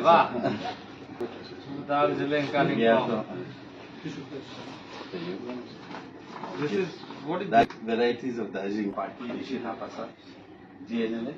Darjeeling, Kalimpong. This is what is that varieties of Darjeeling party. GNLF.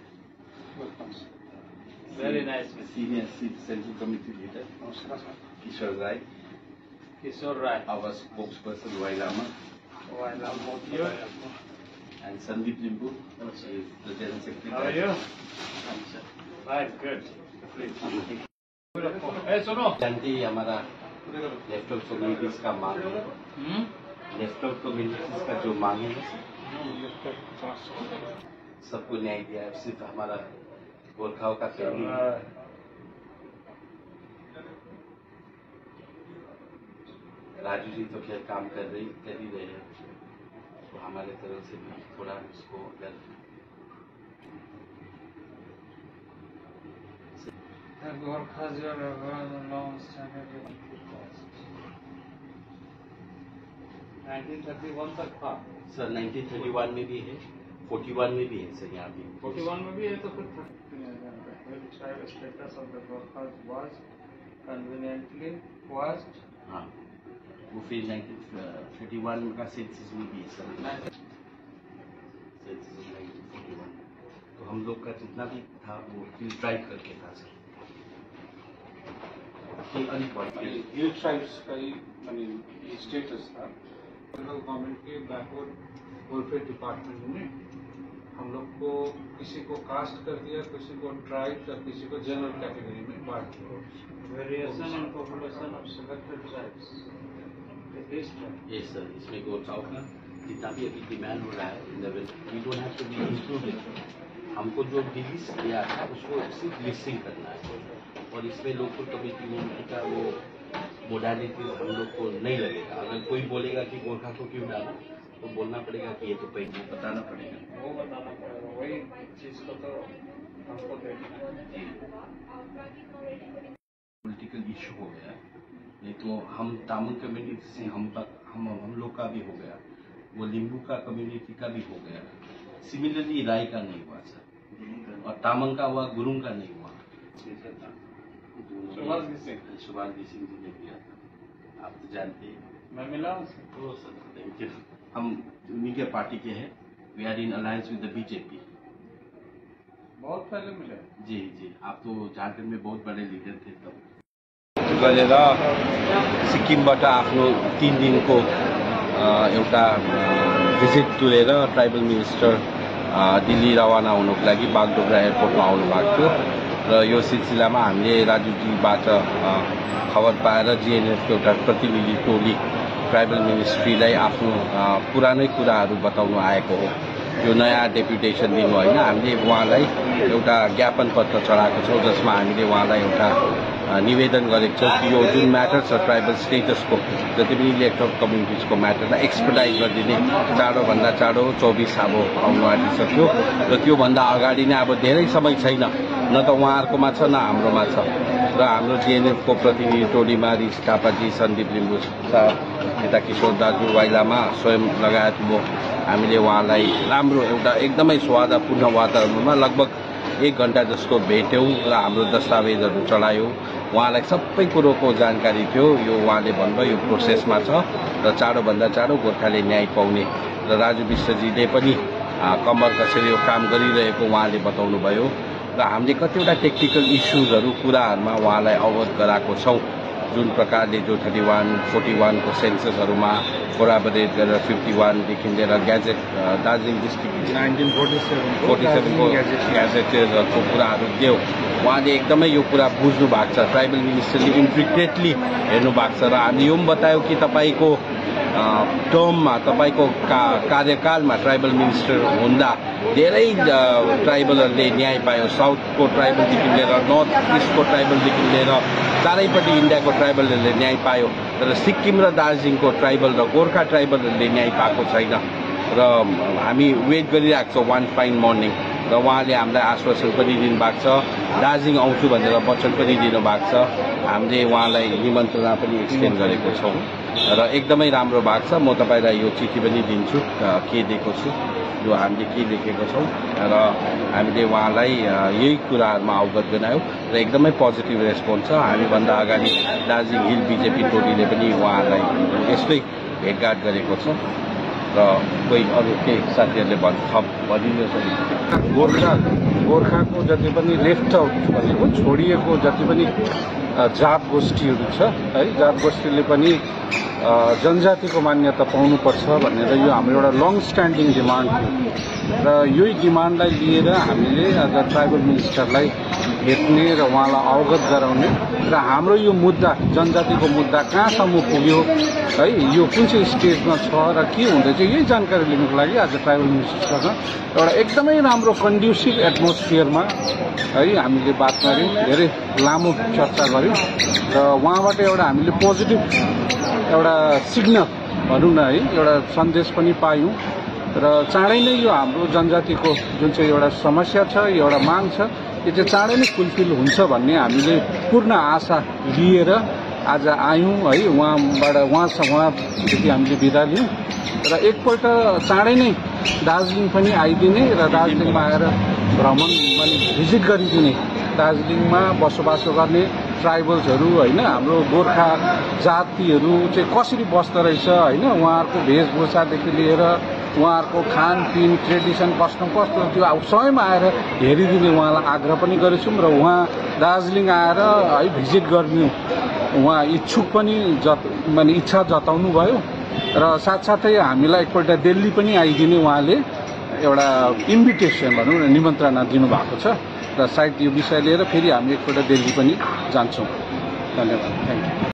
Very nice. Senior Central Committee Leader. Kishore Rai. Kishore Rai. Our spokesperson Wailama. You? And Sandeep Limbu. She is the General Secretary. How are you? Fine, good. Please. Hey, सुनो। जानते ही हमारा left communities का मांग है। Left communities का जो मांग है सबको न्याय दिया है, सिर्फ हमारा गोरखाओं का फैमिली। राजू जी तो खैर काम कर ही रहे हैं, तो हमारे तरफ से भी थोड़ा उसको अगर Gorkhas are a long-standing 1931 तक था सर। 1931 में भी है, 41 में भी है सर। यहाँ भी 41 में भी है, तो फिर tribe status of the Gorkhas was conveniently quashed. हाँ, वो फिर 1931 का सेंसस में भी है सर। सेंसस 1941 तो हम लोग का जितना भी था वो हिल ट्राइब करके था सर। हिल ट्राइब्स का ही स्टेटस था। सेंट्रल गवर्नमेंट के बैकवर्ड वेलफेयर डिपार्टमेंट ने हम लोग को किसी को कास्ट कर दिया, किसी को ट्राइब और किसी को जनरल कैटेगरी में बांट दिया। Variation in population of selected tribes. ये सर, इसमें गोरखाओं का जितना भी अभी डिमांड हो रहा है we don't have to be included. हमको जो लिस्ट दिया था उसको सिर्फ लिस्टिंग करना है, और इसमें लोकल कम्युनिटी का वो मोडालिटी हम लोग को नहीं लगेगा। अगर कोई बोलेगा कि गोरखा को क्यों डाला, तो बोलना पड़ेगा कि ये तो पहले बताना पड़ेगा। वो बताना पड़ेगा, वही चीज को तो हमको देखना है। पॉलिटिकल इशू हो गया, नहीं तो हम तामन कम्युनिटी से हम लोग का भी हो गया, वो लिंबू का कम्युनिटी का भी हो गया। सिमिलरली राय का नहीं हुआ सर, और तामंग का हुआ, गुरुंग का नहीं हुआ। सुभाष सिंह जी ने किया था, आप तो जानते हैं। मैं मिला तो सर थैंक यू। हम उन्हीं के पार्टी के हैं। We are in alliance with the BJP. बहुत पहले मिले। जी जी, आप तो झारखंड में बहुत बड़े लीडर थे तब। गरेर सिक्किमबाट आफ्नो 3 दिनको एउटा भिजिट तुरेर ट्राइबल मिनिस्टर दिल्ली रवाना हुनुको लागि बागडोग्रा एयरपोर्टमा आउनु भएको थियो, र यो सिलसिलामा हामीले राजुजीबाट खबर पाएर जीएनएलएफको एउटा प्रतिनिधि टोली ट्राइबल मिनिस्ट्रीलाई आफ्नो पुरानै कुराहरू बताउनु आएको हो। यो नयाँ डेपुटेसन दिनु होइन, हामीले उहाँलाई एउटा ज्ञापन पत्र चढाएको छौँ, जसमा हामीले उहाँलाई एउटा निवेदन गरेको छौँ कि यो जुन म्याटर छ ट्राइबल स्टेटसको, जति पनि इलेक्टोरल कम्युनिटिजको म्याटरलाई एक्सपर्टाइज गरिदिने चाँडोभन्दा चाँडो 24 अब आउनु आँटिसक्यो, र त्योभन्दा अगाडि नै अब धेरै समय छैन, न त उहाँहरूकोमा छ न हाम्रोमा छ। र हाम्रो जीएनएफको प्रतिनिधि टोलीमा रिस थापाजी, सन्दीप लिम्बू साहब, यता किशोर दाजु, वाइलामा स्वयं लगायत म हामीले उहाँलाई राम्रो एउटा एकदमै सौहार्दपूर्ण वातावरणमा लगभग 1 घण्टा जस्तो भेट्यौं र हाम्रो दस्तावेजहरू चढायौं। उहाँलाई सबै कुरोको जानकारी थियो। यो उहाँले भन्नुभयो यो प्रोसेसमा छ र चाँडोभन्दा चाँडो गोर्खाले न्याय पाउने, र राजु विश्वजीले पनि कम्मर कसेर यो काम गरिरहेको उहाँले बताउनु भयो, र हामीले कतिवटा टेक्निकल इस्युजहरू कुराहरूमा उहाँलाई अवगत गराएको छौं। जुन प्रकारले जो 31, 41 को सेन्ससहरूमा कोराबोरेट गरेर 51 देखि लिएर ग्याजेट दार्जिलिङ डिस्ट्रिक्ट 1947 को ग्याजेटको कुराहरू दियो। उहाँले एकदमै यो कुरा बुझ्नु भएको छ, ट्राइबल मिनिस्टरले इन्ट्रिकेटली हेर्नु भएको छ, र हामीले यो पनि बतायौं कि तपाईको टर्ममा, तपाईको कार्यकालमा ट्राइबल मिनिस्टर हुँदा धेरै ट्राइबलहरूले न्याय पायो। साउथको ट्राइबलदेखि लिएर नर्थ इस्टको ट्राइबलदेखि लिएर चारैपट्टि इन्डियाको ट्राइबलहरूले न्याय पायो, तर सिक्किम र दार्जिलिङको ट्राइबल र गोर्खा ट्राइबलहरूले न्याय पाएको छैन। र हामी वेट गरिरहेको छौँ वान फाइन मर्निङ, र उहाँले हामीलाई आश्वासन पनि दिनुभएको छ, दार्जिलिङ आउँछु भनेर वचन पनि दिनुभएको छ। हामीले उहाँलाई निमन्त्रणा पनि एक्सटेन्ड गरेको छौँ, र एकदमै राम्रो भएको छ। म तपाईलाई यो चिठी पनि दिन्छु के दिएको छु। जो हामीले के देखेको छौँ र हामीले उहाँलाई यही कुराहरूमा अवगत गरायौँ र एकदमै पोजिटिभ रेस्पोन्स छ। हामीभन्दा अगाडि दार्जिलिङ हिल बीजेपी टोलीले पनि उहाँलाई यस्तै भेटघाट गरेको छ र कोही अरू केही साथीहरूले भनिदिनुहोस्। गोर्खाको जति पनि लेफ्ट आउट भनेको छोडिएको जति पनि जात गोष्ठीहरू छ है, जात गोष्ठीले पनि जनजातिको मान्यता पाउनुपर्छ भनेर यो हाम्रो एउटा लङ स्ट्यान्डिङ डिमान्ड थियो र यही डिमान्डलाई लिएर हामीले आज ट्राइबल मिनिस्टरलाई भेट्ने र उहाँलाई अवगत गराउने र हाम्रो यो मुद्दा जनजातिको मुद्दा कहाँसम्म पुग्यो है, यो कुन चाहिँ स्टेजमा छ र के हुँदैछ यही जानकारी लिनुको लागि आज ट्राइबल मिनिस्टरसँग एउटा एकदमै राम्रो कन्ड्युसिभ एटमोस्फियरमा है हामीले बात गऱ्यौँ, धेरै लामो चर्चा गऱ्यौँ र उहाँबाट एउटा हामीले पोजिटिभ एउटा सिग्नल भनौँ न है, एउटा सन्देश पनि पायौँ र चाँडै नै यो हाम्रो जनजातिको जुन चाहिँ एउटा समस्या छ, एउटा माग छ, यो चाहिँ चाँडै नै फुलफिल हुन्छ भन्ने हामीले पूर्ण आशा लिएर आज आयौँ है। उहाँदेखि हामीले बिदा लियौँ र एकपल्ट चाँडै नै दार्जिलिङ पनि आइदिने र दार्जिलिङमा आएर भ्रमण भिजिट गरिदिने, दार्जिलिङमा बसोबासो गर्ने ट्राइबल्सहरू होइन, हाम्रो गोर्खा जातिहरू चाहिँ कसरी बस्दो रहेछ होइन, उहाँहरूको वेशभूषादेखि लिएर उहाँहरूको खानपिन ट्रेडिसन कस्टम कस्तो त्यो स्वयं आएर हेरिदिने उहाँलाई आग्रह पनि गरेछौँ र उहाँ दार्जिलिङ आएर है भिजिट गर्नु उहाँ इच्छुक पनि इच्छा जताउनु भयो र साथसाथै हामीलाई एकपल्ट दिल्ली पनि आइदिने उहाँले एउटा इन्भिटेसन भनौँ न निमन्त्रणा दिनुभएको छ र सायद यो विषय लिएर फेरि हामी एकपल्ट दिल्ली पनि जान्छौँ। धन्यवाद, थ्याङ्क यू।